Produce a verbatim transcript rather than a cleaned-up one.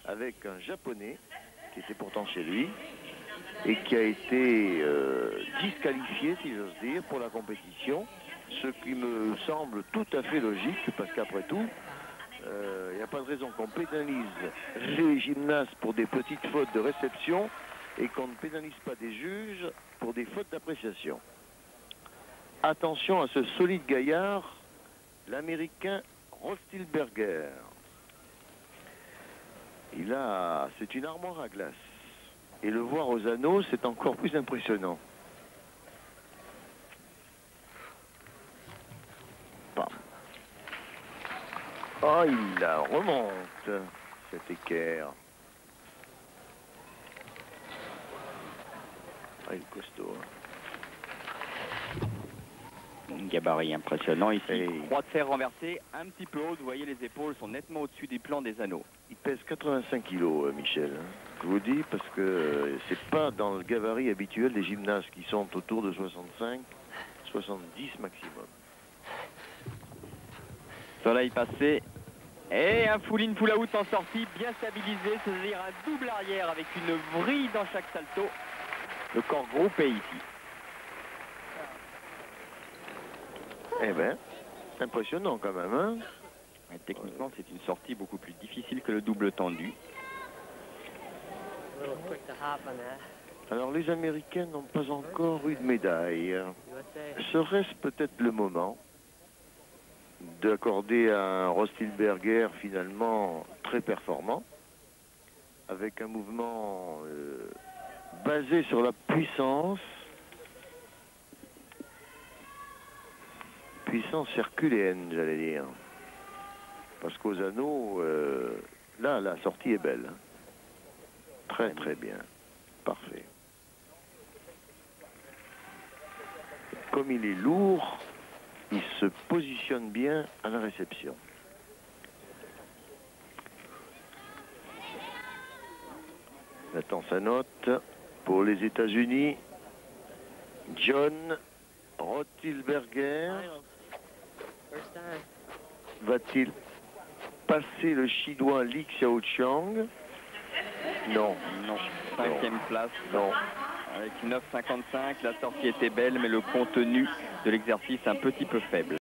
avec un Japonais qui était pourtant chez lui et qui a été euh, disqualifié, si j'ose dire, pour la compétition, ce qui me semble tout à fait logique, parce qu'après tout, il euh, n'y a pas de raison qu'on pénalise les gymnastes pour des petites fautes de réception et qu'on ne pénalise pas des juges pour des fautes d'appréciation. Attention à ce solide gaillard, l'américain Roethlisberger. Il a, c'est une armoire à glace. Et le voir aux anneaux, c'est encore plus impressionnant. Bam. Oh, il la remonte, cet équerre. Ah, il est costaud. Un gabarit impressionnant ici. Et... croix de fer renversée, un petit peu haute. Vous voyez, les épaules sont nettement au-dessus du plan des anneaux. Il pèse quatre-vingt-cinq kilos, Michel. Je vous dis, parce que c'est pas dans le gabarit habituel des gymnastes qui sont autour de soixante-cinq, soixante-dix maximum. Soleil passé. Et un full-in, full-out en sortie, bien stabilisé, c'est-à-dire un double arrière avec une vrille dans chaque salto. Le corps groupé ici. Eh ben, impressionnant quand même, hein? Et techniquement, c'est une sortie beaucoup plus difficile que le double tendu. Alors, les Américains n'ont pas encore eu de médaille. Serait-ce peut-être le moment d'accorder à un Roethlisberger finalement très performant, avec un mouvement euh, basé sur la puissance, puissance herculéenne, j'allais dire. Parce qu'aux anneaux, euh, là, la sortie est belle. Très, très bien. Parfait. Comme il est lourd, il se positionne bien à la réception. Attends, sa note pour les États-Unis. John Roethlisberger va-t-il passer le chinois Li Xiaochang? Non. Non. Cinquième place. Non. Avec neuf cinquante-cinq, la sortie était belle, mais le contenu de l'exercice un petit peu faible.